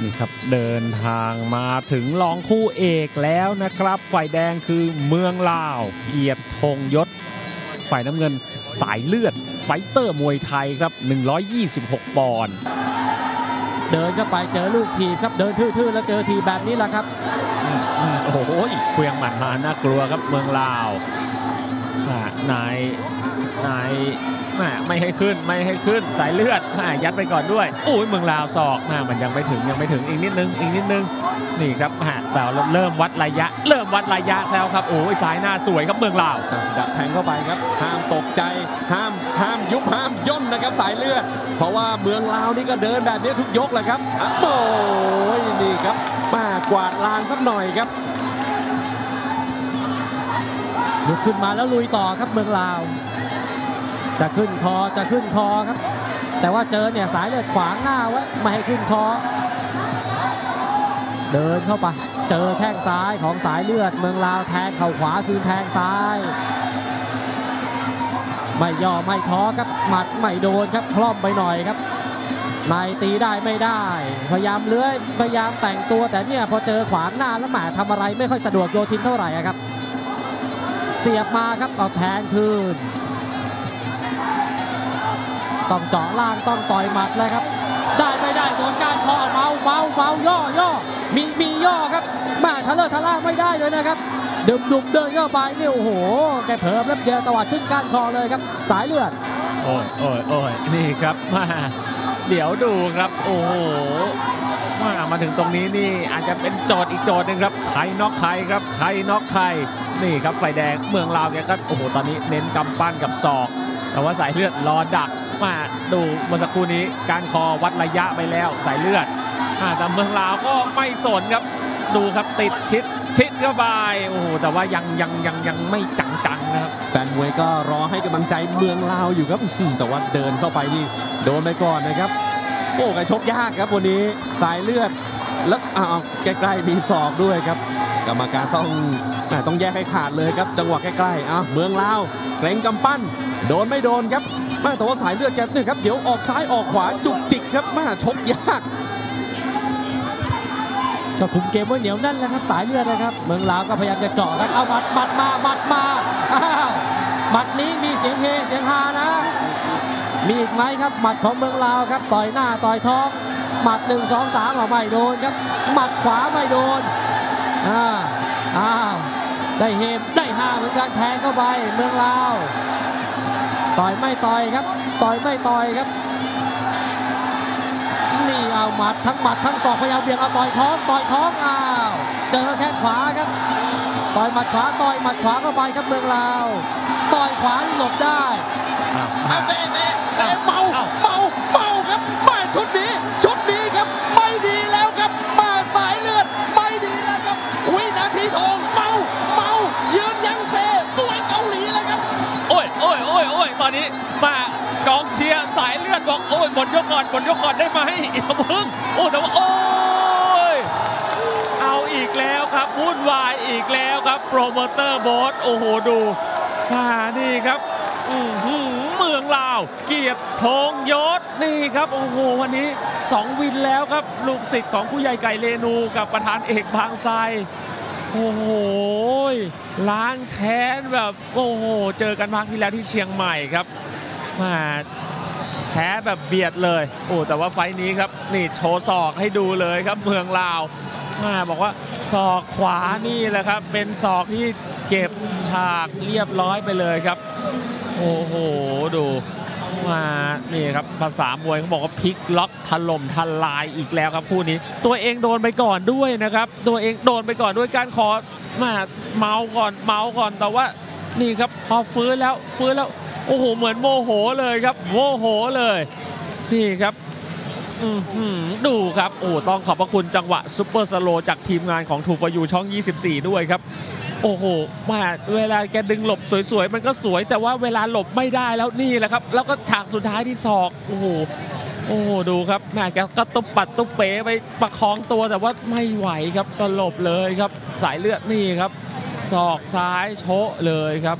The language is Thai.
นี่ครับเดินทางมาถึงรองคู่เอกแล้วนะครับฝ่ายแดงคือเมืองลาวเกียรติพงษ์ยศฝ่ายน้ำเงินสายเลือดไฟเตอร์มวยไทยครับ126 ปอนด์เดินเข้าไปเจอลูกถีบครับเดินทื่อๆแล้วเจอถีบแบบนี้แหละครับโอ้โหเควียงหมัดมาน่ากลัวครับเมืองลาวนายไม่ให้ขึ้นสายเลือดยัดไปก่อนด้วยอุ้ยเมืองลาวศอกมันยังไม่ถึงอีกนิดนึงนี่ครับแต่เริ่มวัดระยะแล้วครับโอ้ยสายหน้าสวยครับเมืองลาวดักแทงเข้าไปครับห้ามตกใจห้ามยุบห้ามย่นนะครับสายเลือดเพราะว่าเมืองลาวนี่ก็เดินแบบนี้ทุกยกแหละครับโอ้ยนี่ครับกวาดลานสักหน่อยครับลุกขึ้นมาแล้วลุยต่อครับเมืองลาวจะขึ้นคอครับแต่ว่าเจอเนี่ยสายเลือดขวางหน้าไว้ไม่ให้ขึ้นคอเดินเข้าไปเจอแข้งซ้ายของสายเลือดเมืองลาวแทงเข่าขวาคือแทงซ้ายไม่ย่อไม่ท้อครับหมัดไม่โดนครับคล่อมไปหน่อยครับนายตีได้ไม่ได้พยายามเลื้อยพยายามแต่งตัวแต่เนี่ยพอเจอขวางหน้าแล้วหมาทำอะไรไม่ค่อยสะดวกโยทินเท่าไหร่ครับเสียบมาครับเอาแทงคืนต้องเจาะล่างต้องต่อยหมัดเลยครับได้ไม่ได้โดนการคอเมาย่อมีย่อครับมาทะเลาะทะล่าไม่ได้เลยนะครับดุมเดินเข้าไปนี่โอ้โหแกเผลอแป๊บเดียวตวัดขึ้นก้านคอเลยครับสายเลือดโอ้ยนี่ครับเดี๋ยวดูครับโอ้โหมาถึงตรงนี้นี่อาจจะเป็นโจทย์อีกโจทย์นึงครับใครน็อกใครครับใครน็อกใครนี่ครับไฟแดงเมืองลาวแกก็โอ้โหตอนนี้เน้นกำปั้นกับศอกแต่ว่าสายเลือดรอดักมาดูเมื่อสักครู่นี้การคอวัดระยะไปแล้วสายเลือดแต่เมืองลาวก็ไม่สนครับดูครับติดชิดเข้าไปโอ้โหแต่ว่ายังไม่จังนะครับแฟนมวยก็รอให้กำลังใจเมืองลาวอยู่ครับแต่ว่าเดินเข้าไปนี่โดนไปก่อนนะครับโอ้กระชกยากครับวันนี้สายเลือดแล้วใกล้ๆมีศอกด้วยครับกรรมการต้องแยกให้ขาดเลยครับจังหวะใกล้ๆเมืองลาวเกรงกำปั้นโดนไม่โดนครับแต่ว่าสายเลือดแกนี่ครับเดี๋ยวออกซ้ายออกขวาจุกจิกครับชกยากก็คุมเกมไว้เหนียวแน่นแล้วครับสายเลือดนะครับเมืองลาวก็พยายามจะเจาะครับเอาหมัดมาหมัดนี้มีเสียงเฮเสียงฮานะมีอีกไหมครับหมัดของเมืองลาวครับต่อยหน้าต่อยท้องหมัด1 2 3ไม่โดนครับหมัดขวาไม่โดนได้เฮได้ฮาเหมือนกันแทงเข้าไปเมืองลาวต่อยไม่ต่อยครับต่อยไม่ต่อยครับนี่เอาหมัดทั้งศอกพยายามเบี่ยงเอาต่อยท้องเจอแข้งขวาครับต่อยหมัดขวาต่อยหมัดขวาเข้าไปครับเมืองลาวต่อยขวาหลบได้เตะเมาครับมาชุดนี้ครับไม่ดีแล้วครับมาสายเลือดไม่ดีแล้วครับวินาทีทองเมายืนยังเซมวยเกาหลีเลยครับโอ้ยตอนนี้มากองเชียร์สายเลือดบอกโอ้ยหมดยกก่อนได้ไหมอย่าพึ่งแต่ว่าโอ้ยเอาอีกแล้วครับวุ่นวายอีกแล้วครับโปรโมเตอร์โบ๊ทโอ้โหดูนี่ครับเมืองลาวเกียรติพงษ์ยศนี่ครับโอ้โหวันนี้2 วินแล้วครับลูกศิษย์ของผู้ใหญ่ไก่เรนูกับประธานเอกบางไทรโอ้โหล้างแค้นแบบโอ้โหเจอกันครั้งที่แล้วที่เชียงใหม่ครับแพ้แบบเบียดเลยแต่ว่าไฟนี้ครับนี่โชว์ศอกให้ดูเลยครับเมืองลาวบอกว่าศอกขวานี่แหละครับเป็นศอกที่เก็บฉากเรียบร้อยไปเลยครับโอ้โหดูนี่ครับภาษามวยเขาบอกว่าพลิกล็อกถล่มทลายอีกแล้วครับคู่นี้ตัวเองโดนไปก่อนด้วยนะครับตัวเองโดนไปก่อนด้วยการคอเมาก่อนแต่ว่านี่ครับพอฟื้นแล้วโอ้โหเหมือนโมโหเลยครับโมโหเลยนี่ครับดูครับต้องขอบพระคุณจังหวะซุปเปอร์สโลว์จากทีมงานของทูฟอร์ยูช่อง24ด้วยครับโอ้โหเวลาแกดึงหลบสวยๆมันก็สวยแต่ว่าเวลาหลบไม่ได้แล้วนี่แหละครับแล้วก็ฉากสุดท้ายที่ศอกโอ้โหดูครับแกก็ตุ๊บปัดตุ๊บเป๋ไปประคองตัวแต่ว่าไม่ไหวครับสลบเลยครับสายเลือดนี่ครับศอกซ้ายโชะเลยครับ